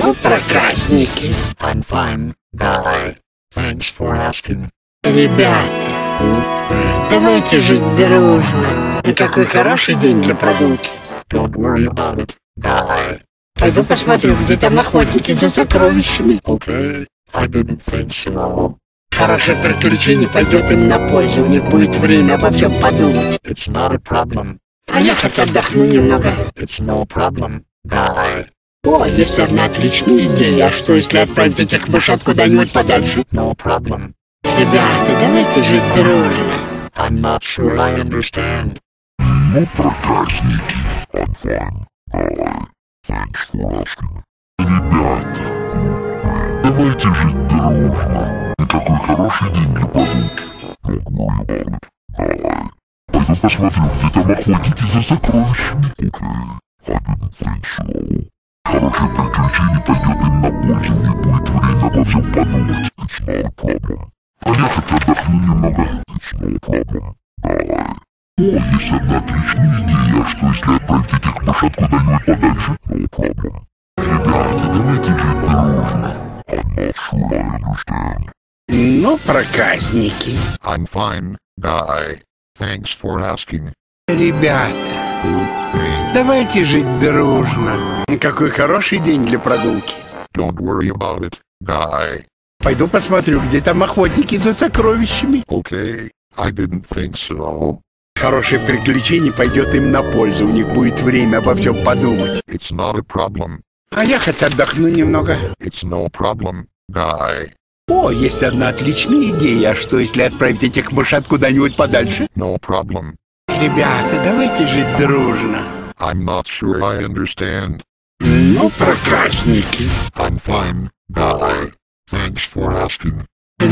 Ну, проказники. I'm fine, guy. Thanks for asking. Ребята, давайте жить дружно. И какой хороший день для прогулки. Don't worry about it, guy. Пойду посмотрю, где там охотники за сокровищами. Okay, I didn't think so. Хорошее приключение пойдет им на пользу. У них будет время обо всем подумать. It's not a problem. А я хоть отдохну немного. It's no problem, guy. О, есть одна отличная идея. А что, если отправить этих мышат куда-нибудь подальше? No problem. Ребята, давайте жить дружно. I'm not sure I understand. Ну, проказники. I'm fine, guy. Thanks for asking. Ребята, давайте жить дружно. И какой хороший день для прогулки. Don't worry about it, guy. Пойду посмотрю, где там охотники за сокровищами. Okay, I didn't think so. Хорошее приключение пойдет им на пользу. У них будет время обо всем подумать. It's not a problem. А я хоть отдохну немного. It's no problem, guy. О, есть одна отличная идея. А что, если отправить этих мышат куда-нибудь подальше? No problem. Ребята, давайте жить дружно. I'm not sure I understand. Ну, проказники. I'm fine, guy. Thanks for asking. Ребята, давайте жить дружно. И какой хороший день для прогулки. Don't worry about it, guy. Пойду посмотрю, где там охотники за сокровищами. Okay, I didn't think so. Хорошее приключение пойдет им на пользу. У них будет время обо всем подумать. It's not a problem. А я хоть отдохну немного. It's no problem, guy. О, есть одна отличная идея. А что, если отправить этих мышат куда-нибудь подальше? No problem. Ребята, давайте жить дружно. I'm not sure I understand. Ну, проказники. I'm fine, guy. Thanks for asking.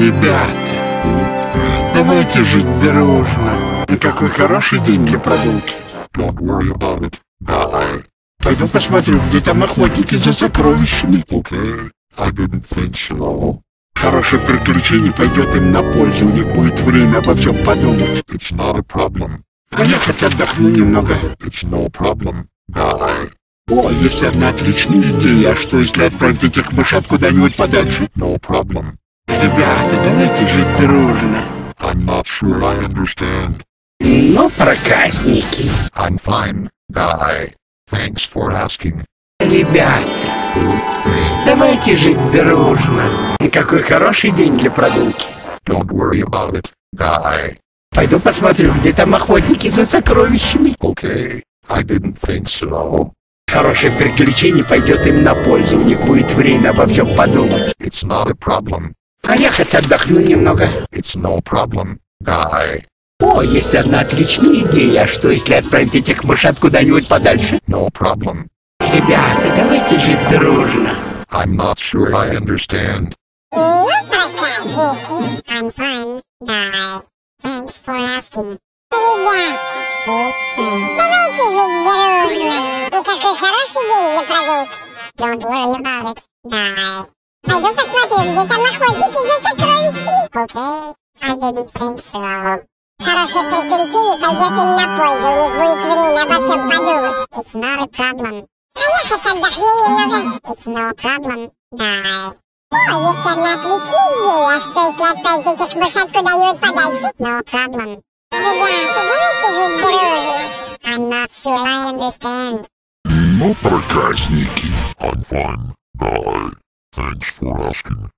Ребята, давайте жить дружно. И какой хороший день для прогулки. Don't worry about it, guy. Пойду посмотрю, где там охотники за сокровищами. Okay, I didn't think so. Хорошее приключение пойдет им на пользу. У них будет время обо всем подумать. It's not a problem. А я хоть отдохну немного. It's no problem, guy. О, есть одна отличная идея. А что, если отправить этих мышат куда-нибудь подальше? No problem. Ребята, давайте жить дружно. I'm not sure I understand. Ну, проказники. I'm fine, guy. Thanks for asking. Ребята, давайте жить дружно. И какой хороший день для прогулки. Don't worry about it, guy. Пойду посмотрю, где там охотники за сокровищами. Okay, I didn't think so. Хорошее приключение пойдет им на пользу. У них будет время обо всем подумать. It's not a problem. А я хоть отдохну немного. It's no problem, guy. О, есть одна отличная идея. А что, если отправить этих мышат куда-нибудь подальше? No problem. Ребята, давайте жить дружно. I'm not sure I understand. Ну, проказники. I'm fine, guy. Thanks for asking. Ребята, давайте жить дружно. И какой хороший день для прогулки. Don't worry about it, guy. Пойду посмотрю, где там охотники за сокровищами. Okay, I didn't think so. Хорошее приключение пойдет им на пользу. У них будет время обо всем подумать. It's not a problem. А я хоть отдохну немного. It's no problem, guy. О, есть одна отличная идея. А что, если отправить этих мышат куда-нибудь подальше? No problem. Ребята, давайте жить дружно. I'm not sure I understand. Ну, проказники. I'm fine, guy. Thanks for asking.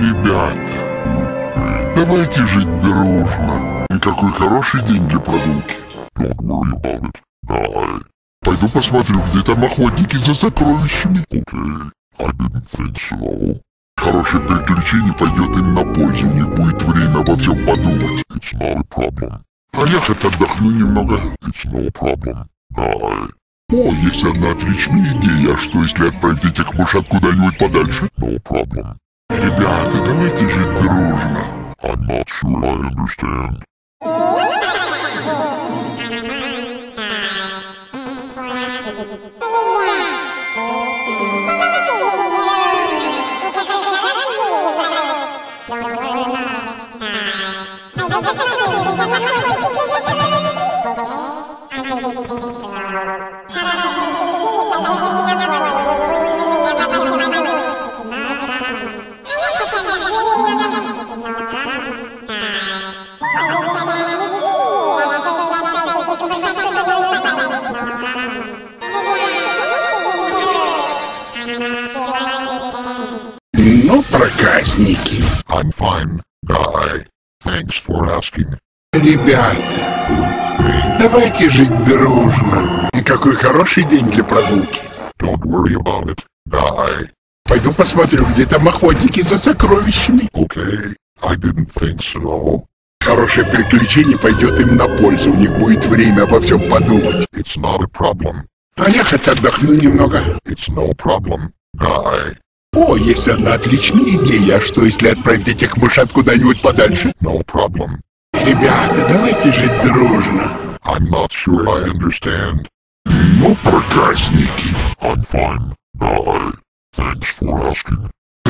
Ребята, давайте жить дружно. И какой хороший день для прогулки. Don't worry about it, guy. Пойду посмотрю, где там охотники за сокровищами. Okay, I didn't think so. Хорошее приключение пойдет им на пользу. У них будет время обо всем подумать. It's not a problem. А я хоть отдохну немного. It's no problem, guy. О, есть одна отличная идея. А что, если отправить этих мышат куда-нибудь подальше? No problem. Ребята, давайте жить дружно. I'm not sure I understand. Ну, проказники. I'm fine, guy. Thanks for asking. Ребята, давайте жить дружно. И какой хороший день для прогулки. Don't worry about it, guy. Пойду посмотрю, где там охотники за сокровищами. Okay, I didn't think so. Хорошее приключение пойдет им на пользу. У них будет время обо всем подумать. It's not a problem. А я хоть отдохну немного. It's no problem, guy. О, есть одна отличная идея. А что, если отправить этих мышат куда-нибудь подальше? No problem. Ребята, давайте жить дружно. I'm not sure I understand. Ну, проказники. I'm fine, guy. Thanks for asking.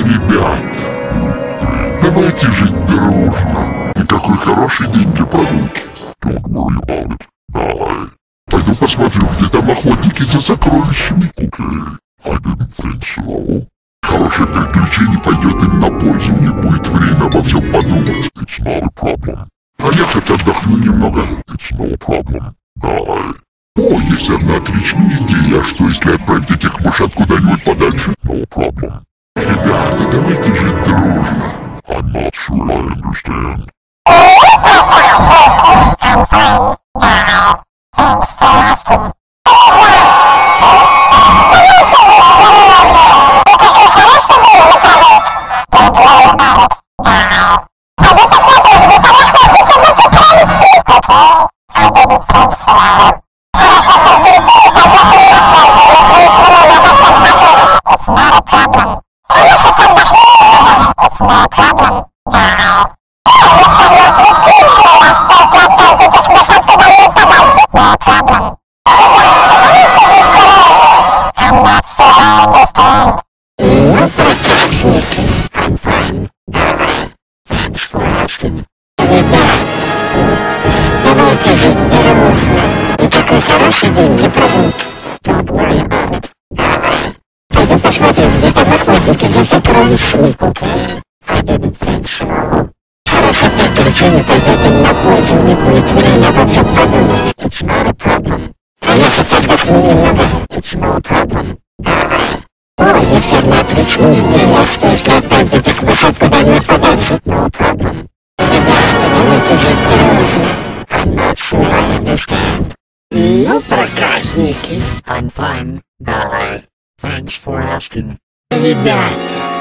Ребята, давайте жить дружно. И какой хороший день для прогулки. Don't worry about it, guy. Пойду посмотрю, где там охотники за сокровищами. Okay, I didn't think so. Хорошее приключение пойдет им на пользу. У них будет время обо всем подумать. It's not a problem. А я хоть отдохну немного. It's no problem, guy. О, есть одна отличная идея. А что, если отправить этих мышат куда-нибудь подальше? No problem. Ребята, давайте жить дружно. I'm not sure I understand. Давайте жить дружно. И какой хороший день для прогулки. Don't worry about it. Пойду посмотрю, где там охотники за сокровищами. Okay, I didn't think so. Хорошее приключение пойдет им на пользу. У них будет время обо всем подумать. It's not a problem. А я хоть отдохну немного. It's no problem. О, есть одна отличная идея. Что если отправить этих мышат куда-нибудь подальше? No problem. Ребята, давайте жить дружно. I'm not sure I understand. Ну, проказники. I'm fine, guy. Thanks for asking. Ребята,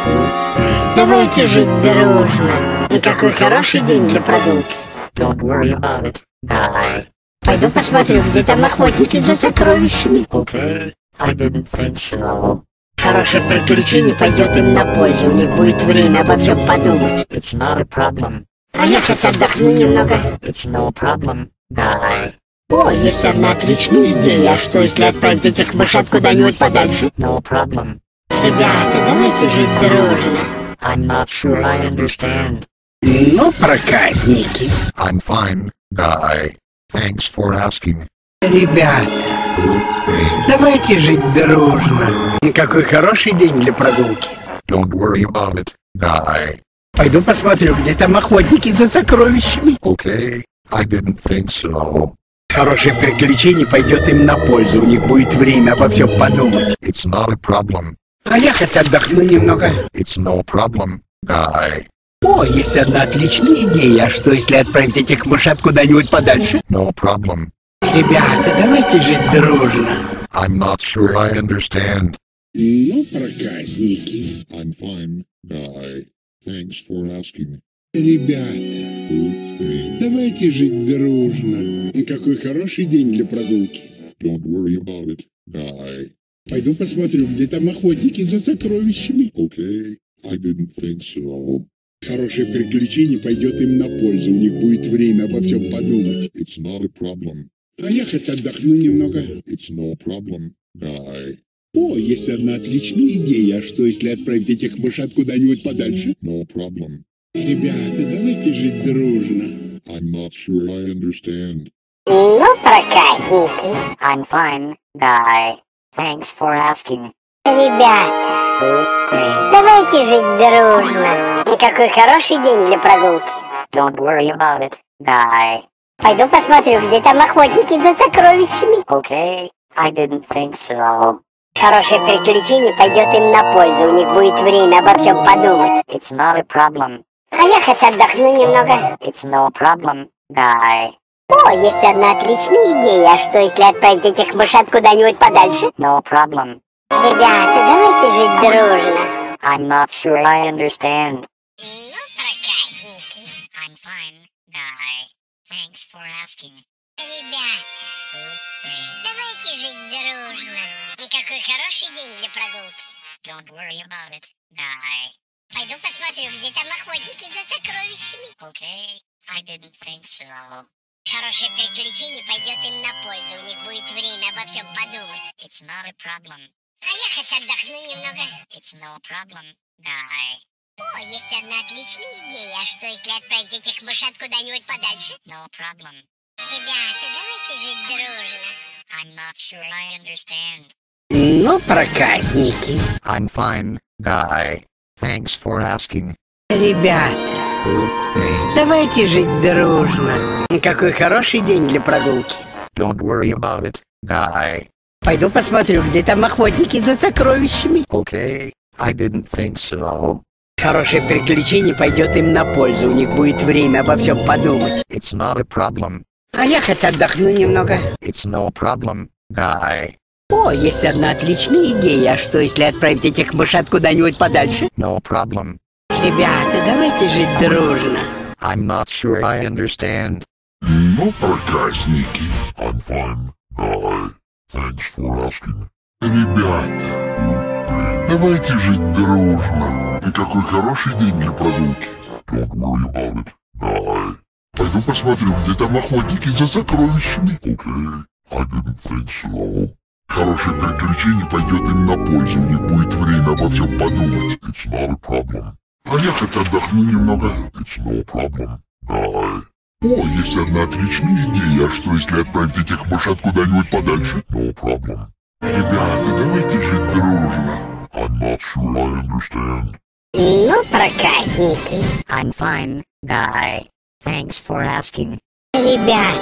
давайте жить дружно. И какой хороший день для прогулки. Don't worry about it, guy. Пойду посмотрю, где там охотники за сокровищами. Okay, I didn't think so. Хорошее приключение пойдет им на пользу. У них будет время обо всем подумать. It's not a problem. А я хоть отдохну немного. It's no problem, guy. О, есть одна отличная идея. А что, если отправить этих мышат куда-нибудь подальше? No problem. Ребята, давайте жить дружно. I'm not sure I understand. Ну, проказники. I'm fine, guy. Thanks for asking. Ребята, давайте жить дружно. И какой хороший день для прогулки. Don't worry about it, guy. Пойду посмотрю, где там охотники за сокровищами. Okay, I didn't think so. Хорошее приключение пойдет им на пользу. У них будет время обо всем подумать. It's not a problem. А я хоть отдохну немного. It's no problem, guy. О, есть одна отличная идея. А что, если отправить этих мышат куда-нибудь подальше? No problem. Ребята, давайте жить дружно. I'm not sure I understand. Ну, проказники. I'm fine, guy. Thanks for asking. Ребята, давайте жить дружно. И какой хороший день для прогулки. Don't worry about it, guy. Пойду посмотрю, где там охотники за сокровищами. Okay, I didn't think so. Хорошее приключение пойдет им на пользу. У них будет время обо всем подумать. It's not a problem. А я хоть отдохну немного. It's no problem, guy. О, есть одна отличная идея. А что, если отправить этих мышат куда-нибудь подальше? No problem. Ребята, давайте жить дружно. I'm not sure I understand. Ну, проказники. I'm fine, guy. Thanks for asking. Ребята, давайте жить дружно. И какой хороший день для прогулки. Don't worry about it, guy. Пойду посмотрю, где там охотники за сокровищами. Okay, I didn't think so. Хорошее приключение пойдет им на пользу, у них будет время обо всем подумать. It's not a problem. А я хоть отдохну немного. It's no problem, guy. О, есть одна отличная идея. А что, если отправить этих мышат куда-нибудь подальше? No problem. Ребята, давайте жить дружно. I'm not sure I understand. Ну, проказники. I'm fine, guy. Thanks for asking. Ребята, давайте жить дружно. Какой хороший день для прогулки. Don't worry about it, guy. Пойду посмотрю, где там охотники за сокровищами. Okay, I didn't think so. Хорошее приключение пойдет им на пользу, у них будет время обо всем подумать. It's not a problem. А я хоть отдохну немного. It's no problem, guy. О, есть одна отличная идея. А что, если отправить этих мышат куда-нибудь подальше? No problem. Ребята, давайте жить дружно. I'm not sure I understand. Ну, проказники. I'm fine, guy. Thanks for asking. Ребята, давайте жить дружно. Какой хороший день для прогулки. Don't worry about it, guy. Пойду посмотрю, где там охотники за сокровищами. Okay, I didn't think so. Хорошее приключение пойдет им на пользу, у них будет время обо всем подумать. It's not a problem. А я хоть отдохну немного. It's no problem, guy. О, есть одна отличная идея. А что, если отправить этих мышат куда-нибудь подальше? No problem. Ребята, давайте жить дружно. I'm not sure I understand. Ну, проказники. I'm fine, guy. Thanks for asking. Ребята, давайте жить дружно. И какой хороший день для прогулки. Don't worry about it, guy. Пойду посмотрю, где там охотники за сокровищами. Okay, I didn't think so. Хорошее приключение пойдет им на пользу, у них будет время обо всем подумать. It's not a problem. А я хоть отдохну немного. It's no problem, guy. О, есть одна отличная идея. А что, если отправить этих мышат куда-нибудь подальше? No problem. Ребята, давайте жить дружно. I'm not sure I understand. Ну, проказники. I'm fine, guy. Thanks for asking. Ребята,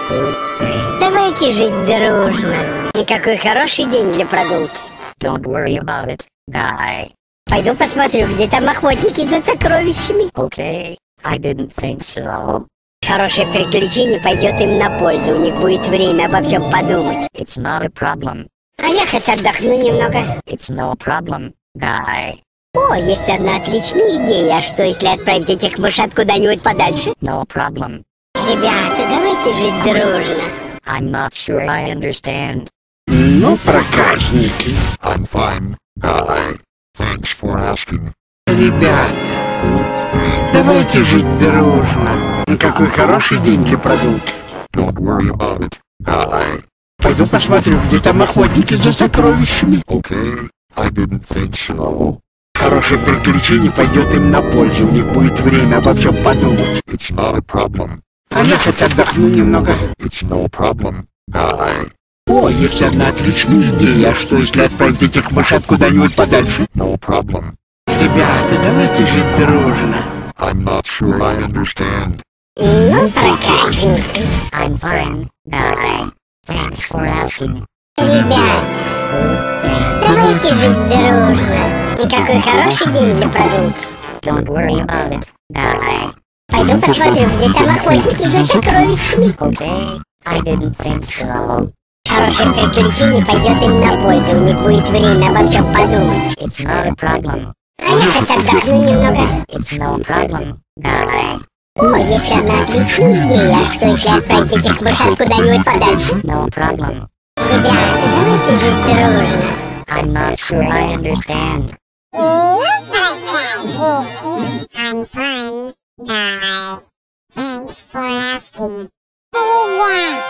давайте жить дружно. Какой хороший день для прогулки. Don't worry about it, guy. Пойду посмотрю, где там охотники за сокровищами. Okay, I didn't think so. Хорошее приключение пойдет им на пользу, у них будет время обо всем подумать. It's not a problem. А я хоть отдохну немного. It's no problem, guy. О, есть одна отличная идея. А что, если отправить этих мышат куда-нибудь подальше? No problem. Ребята, давайте жить дружно. I'm not sure I understand. Ну, проказники. I'm fine, guy. Thanks for asking. Ребята, давайте жить дружно. Какой хороший день для прогулки. Don't worry about it, guy. Пойду посмотрю, где там охотники за сокровищами. Okay, I didn't think so. Хорошее приключение пойдет им на пользу, у них будет время обо всем подумать. It's not a problem. А я хоть отдохну немного. It's no problem, guy. О, есть одна отличная идея. А что, если отправить этих мышат куда-нибудь подальше? No problem. Ребята, давайте жить дружно. I'm not sure I understand. Ну, проказники. I'm fine, guy. Thanks for asking. Ребята, давайте жить дружно. Какой хороший день для прогулки. Don't worry about it, guy. Пойду посмотрю, где там охотники за сокровищами. Okay, I didn't think so. Хорошее приключение пойдет им на пользу, у них будет время обо всем подумать. It's not a problem. А я хоть отдохну немного. It's no problem, guy. О, есть одна отличная идея. А что, если отправить этих мышат куда-нибудь подальше? No problem. Ребята, давайте жить дружно. I'm not sure I understand. Ну, проказники. I'm fine, guy. Thanks for asking. Ребята,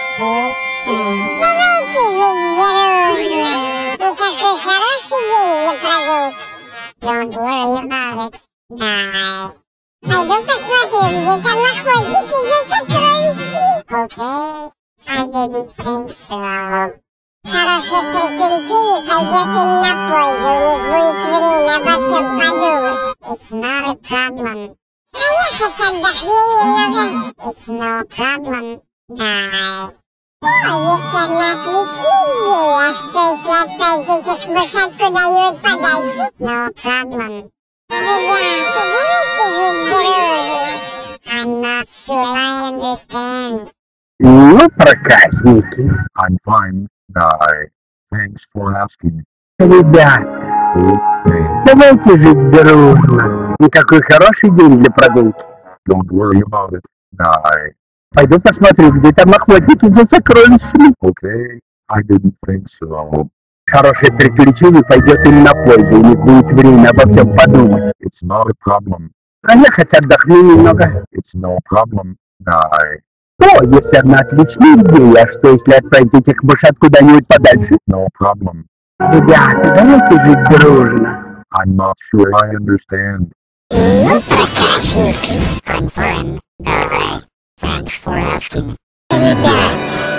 давайте жить дружно. Какой хороший день для прогулки. Don't worry about it, guy. Пойду посмотрю, где там охотники за сокровищами. Okay, I didn't think so. Хорошее приключение пойдет им на пользу, у них будет время обо всем подумать. It's not a problem. А я хоть отдохну немного. It's no problem, guy. Есть одна отличная идея, что если отправить этих мышат куда-нибудь подальше? No problem. Ребята, давайте жить дружно. I'm not sure I understand. Ну, проказники. I'm fine, guy. Thanks for asking. Ребята, Okay. давайте жить дружно. Какой хороший день для прогулки. Don't worry about it, guy. Пойду посмотрю, где там охотники за сокровищами. Okay. I didn't think so. Хорошее приключение пойдет им на пользу, у них будет время обо всем подумать. It's not a problem. А я хоть отдохну немного. It's no problem, guy. О, есть одна отличная идея. А что, если отправить этих мышат куда-нибудь подальше? No problem. Ребята, давайте жить дружно. I'm not sure I understand. Ну, проказники. I'm fine, guy. Thanks for asking. Ребята,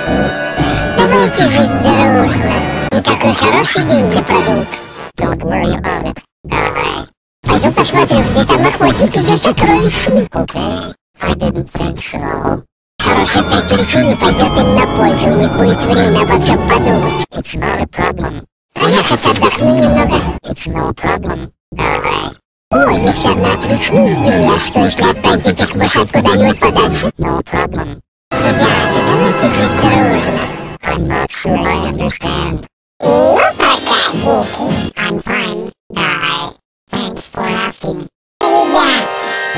давайте жить дружно. Какой хороший день для прогулки. Don't worry about it, guy. Пойду посмотрю, где там охотники за сокровищами. Okay. I didn't think so. Хорошее приключение пойдет им на пользу, у них будет время обо всем подумать. It's not a problem. А я хоть отдохну немного. It's no problem, guy. О, есть одна отличная идея. А что, если отправить этих мышат куда-нибудь подальше? No problem. Ребята, давайте жить дружно. I'm not sure I understand. Ну, проказники. I'm fine, guy. Thanks for asking. Ребята,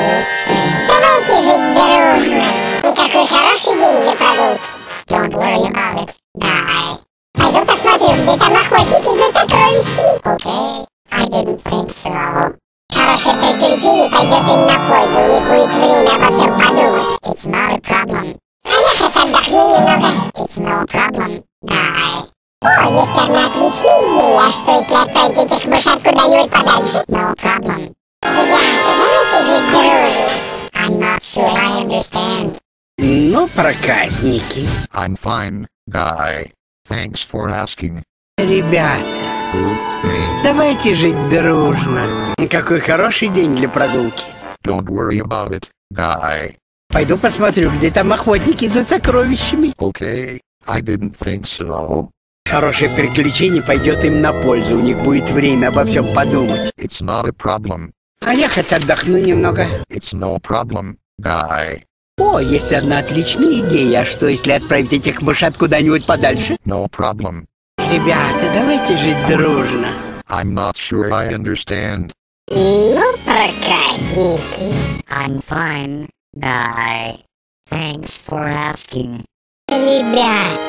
давайте жить дружно. Какой хороший день для прогулки. Don't worry about it, guy. Пойду посмотрю, где там охотники за сокровищами. Okay. I didn't think so. Хорошее приключение пойдет им на пользу, у них будет время обо всем подумать. It's not a problem. А я хоть отдохну немного. It's no problem, guy. О, есть одна отличная идея. А что, если отправить этих мышат куда-нибудь подальше? No problem. Ребята, давайте жить дружно. I'm not sure I understand. Ну, проказники. I'm fine, guy. Thanks for asking. Ребята, Okay. давайте жить дружно. Какой хороший день для прогулки. Don't worry about it, guy. Пойду посмотрю, где там охотники за сокровищами. Okay. I didn't think so. Хорошее приключение пойдет им на пользу, у них будет время обо всем подумать. It's not a problem. А я хоть отдохну немного. It's no problem, guy. О, есть одна отличная идея. А что, если отправить этих мышат куда-нибудь подальше? No problem. Ребята, давайте жить дружно. I'm not sure I understand. Ну, проказники. I'm fine, guy. Thanks for asking. Ребята,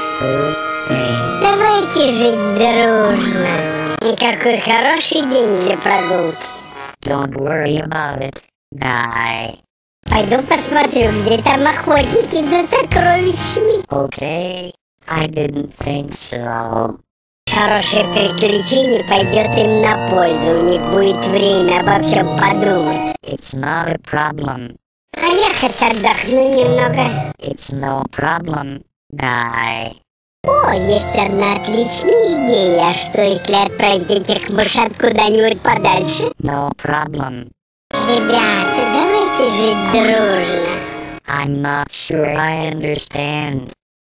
Okay. давайте жить дружно. Какой хороший день для прогулки. Don't worry about it, guy. Пойду посмотрю, где там охотники за сокровищами. Okay. I didn't think so. Хорошее приключение пойдет им на пользу, у них будет время обо всем подумать. It's not a problem. А я хоть отдохну немного. It's no problem, guy. О, есть одна отличная идея. А что, если отправить этих мышат куда-нибудь подальше? No problem. Ребята, давайте жить дружно. I'm not sure I understand.